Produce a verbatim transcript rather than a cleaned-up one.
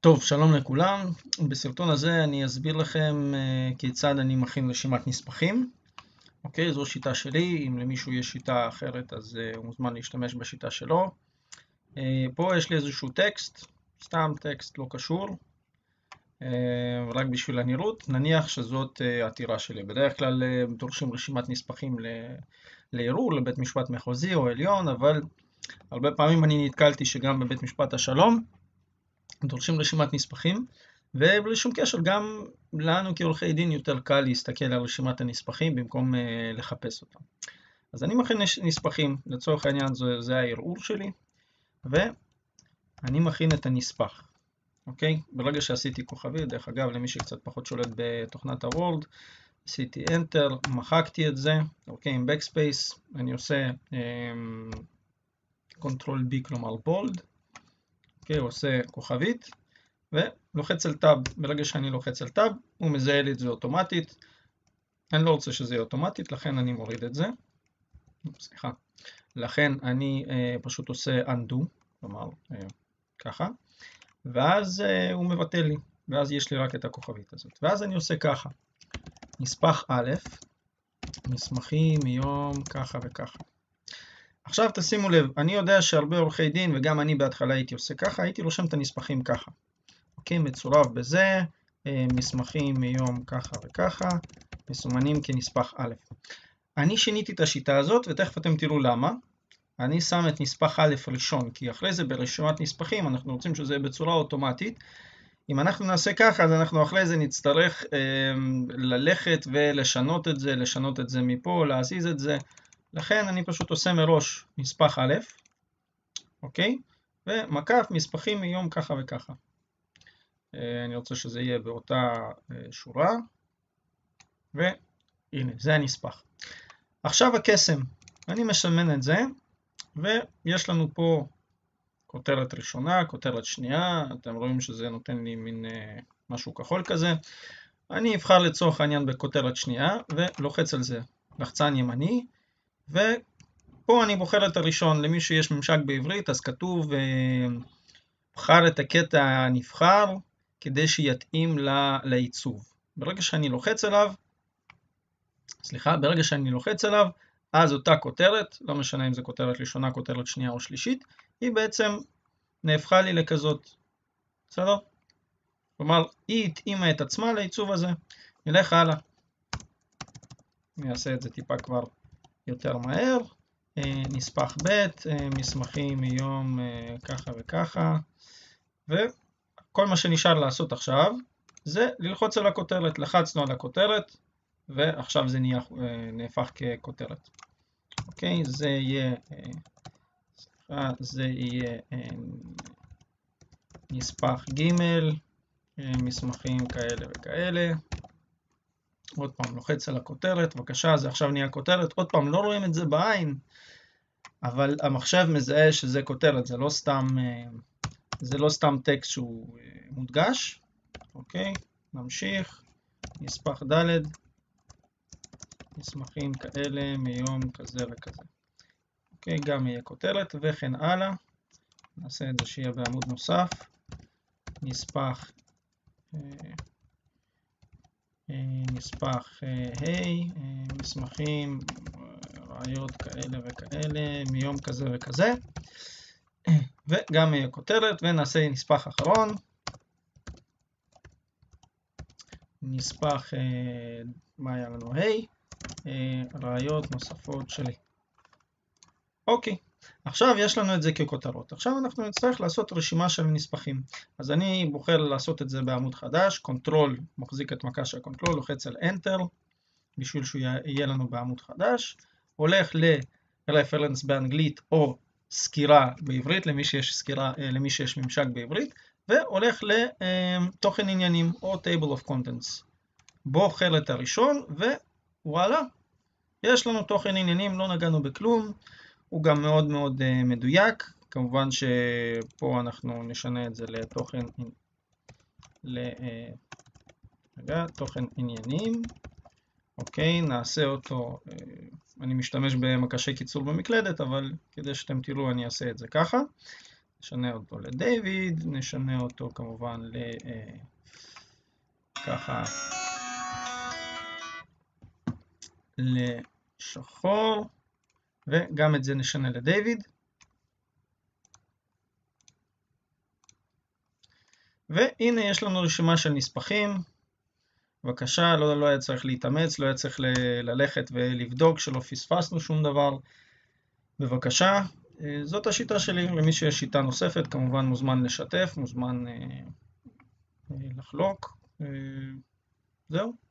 טוב, שלום לכולם. בסרטון הזה אני אסביר לכם uh, כיצד אני מכין רשימת נספחים. אוקיי, זו שיטה שלי. אם למישהו יש שיטה אחרת אז uh, הוא מוזמן להשתמש בשיטה שלו. Uh, פה יש לי איזשהו טקסט, סתם טקסט לא קשור, uh, רק בשביל הנראות. נניח שזאת uh, עתירה שלי. בדרך כלל uh, דורשים רשימת נספחים לערעור, לבית משפט מחוזי או עליון, אבל הרבה פעמים אני נתקלתי שגם בבית משפט השלום דורשים רשימת נספחים, ובלי שום קשר גם לנו כעורכי דין יותר קל להסתכל על רשימת הנספחים במקום uh, לחפש אותם. אז אני מכין נספחים, לצורך העניין זה, זה הערעור שלי, ואני מכין את הנספח. אוקיי? ברגע שעשיתי כוכבית, דרך אגב למי שקצת פחות שולט בתוכנת הוורד, עשיתי Enter, מחקתי את זה, אוקיי, עם Backspace, אני עושה um, Control B כלומר Bold, אוקיי, הוא עושה כוכבית, ולוחץ על טאב. ברגע שאני לוחץ על טאב, הוא מזהה לי את זה אוטומטית. אני לא רוצה שזה יהיה אוטומטית, לכן אני מוריד את זה. סליחה. לכן אני אה, פשוט עושה undo, כלומר, אה, ככה. ואז אה, הוא מבטל לי, ואז יש לי רק את הכוכבית הזאת. ואז אני עושה ככה. נספח א', מסמכים מיום ככה וככה. עכשיו תשימו לב, אני יודע שהרבה עורכי דין, וגם אני בהתחלה הייתי עושה ככה, הייתי רושם את הנספחים ככה. אוקיי, מצורף בזה, מסמכים מיום ככה וככה, מסומנים כנספח א'. אני שיניתי את השיטה הזאת, ותכף אתם תראו למה. אני שם את נספח א' ראשון, כי אחרי זה ברשימת נספחים, אנחנו רוצים שזה יהיה בצורה אוטומטית. אם אנחנו נעשה ככה, אז אנחנו אחרי זה נצטרך אה, ללכת ולשנות את זה, לשנות את זה מפה, להזיז את זה. לכן אני פשוט עושה מראש נספח א', אוקיי? ומקף מספחים מיום ככה וככה. אני רוצה שזה יהיה באותה שורה, והנה, זה הנספח. עכשיו הקסם, אני משמן את זה, ויש לנו פה כותרת ראשונה, כותרת שנייה, אתם רואים שזה נותן לי מין משהו כחול כזה. אני אבחר לצורך העניין בכותרת שנייה, ולוחץ על זה לחצן ימני, ופה אני בוחר את הראשון. למי שיש ממשק בעברית, אז כתוב, בחר את הקטע הנבחר, כדי שיתאים לעיצוב. ברגע שאני לוחץ עליו, סליחה, ברגע שאני לוחץ עליו, אז אותה כותרת, לא משנה אם זה כותרת ראשונה, כותרת שנייה או שלישית, היא בעצם נהפכה לי לכזאת. בסדר? כלומר, היא התאימה את עצמה לעיצוב הזה. נלך הלאה. אני אעשה את זה טיפה כבר יותר מהר. נספח ב', מסמכים מיום ככה וככה, ו... כל מה שנשאר לעשות עכשיו זה ללחוץ על הכותרת. לחצנו על הכותרת ועכשיו זה נהפך ככותרת. אוקיי, זה יהיה, סליחה, זה יהיה נספח ג', מסמכים כאלה וכאלה. עוד פעם לוחץ על הכותרת, בבקשה, זה עכשיו נהיה כותרת. עוד פעם, לא רואים את זה בעין, אבל המחשב מזהה שזה כותרת, זה לא סתם... זה לא סתם טקסט שהוא מודגש. אוקיי, נמשיך. נספח ד', מסמכים כאלה מיום כזה וכזה. אוקיי, גם יהיה כותרת וכן הלאה. נעשה את זה שיהיה בעמוד נוסף. נספח נספח ה', מסמכים, ראיות כאלה וכאלה מיום כזה וכזה. וגם יהיה כותרת, ונעשה נספח אחרון. נספח, מה היה לנו? ה', ראיות נוספות שלי. אוקיי, עכשיו יש לנו את זה ככותרות. עכשיו אנחנו נצטרך לעשות רשימה של נספחים. אז אני בוחר לעשות את זה בעמוד חדש, קונטרול, מחזיק את מקש הקונטרול, לוחץ על Enter, בשביל שהוא יהיה לנו בעמוד חדש. הולך ל-reference באנגלית או סקירה בעברית, למי שיש סקירה, למי שיש ממשק בעברית, והולך לתוכן עניינים או table of contents. בוחר את הראשון, ווואלה, יש לנו תוכן עניינים, לא נגענו בכלום, הוא גם מאוד מאוד מדויק. כמובן שפה אנחנו נשנה את זה לתוכן, לתוכן עניינים. אוקיי, נעשה אותו, אני משתמש במקשי קיצור במקלדת, אבל כדי שאתם תראו אני אעשה את זה ככה. נשנה אותו לדיוויד, נשנה אותו כמובן ל... ככה לשחור, וגם את זה נשנה לדיוויד. והנה יש לנו רשימה של נספחים. בבקשה, לא, לא היה צריך להתאמץ, לא היה צריך ללכת ולבדוק שלא פספסנו שום דבר. בבקשה, זאת השיטה שלי. למי שיש שיטה נוספת, כמובן מוזמן לשתף, מוזמן לחלוק. זהו.